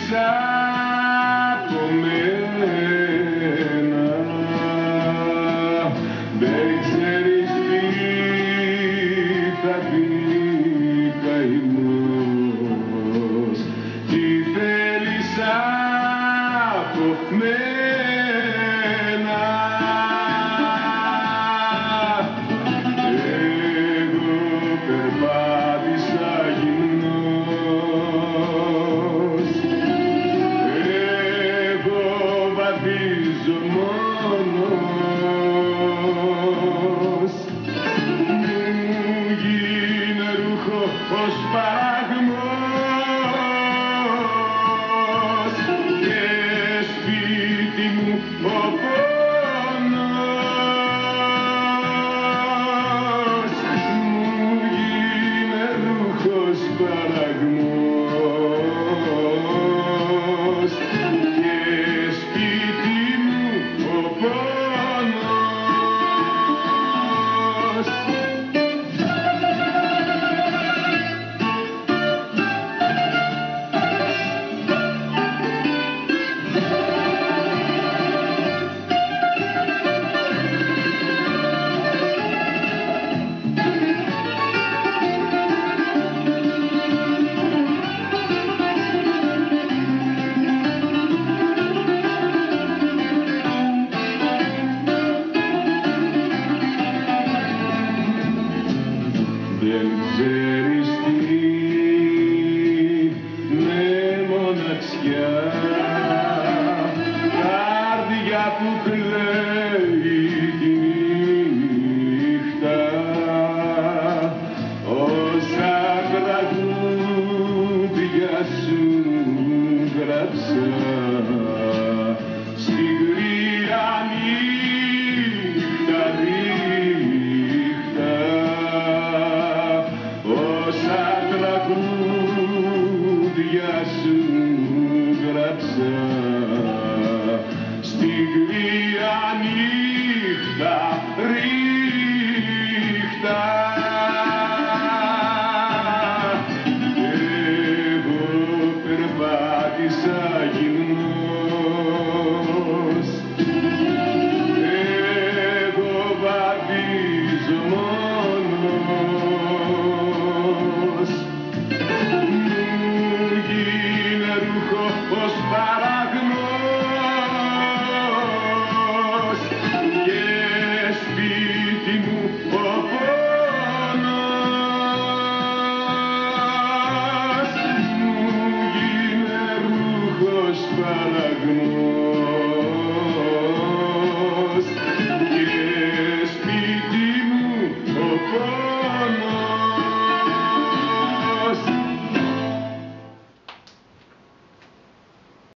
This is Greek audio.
από μένα, δεν ξέρεις τι θα πει καημός, τι θέλεις από μένα. Εγώ περπάτησα γυμνός, εγώ βαδίζω μόνος, μου γίνε ρούχο ο σπαραγμός και σπίτι μου ο πόνος, μου γίνε ρούχο σπαραγμός και σπίτι μου ο πόνος. Δεν ξέρεις τι με μοναξιά, καρδιά που κλαίει τη νύχτα, όσα τραγούδια σου γράψα στη γριά νύχτα, νύχτα, όσα τραγούδια σου γράψα στη γριά νύχτα, ρίχτα. Εγώ περπάτησα γυμνός, εγώ βαδίζω μόνος, μου γίνε ρούχο ο σπαραγμός και σπίτι μου ο πόνος, μου γίνε ρούχο σπαραγμός.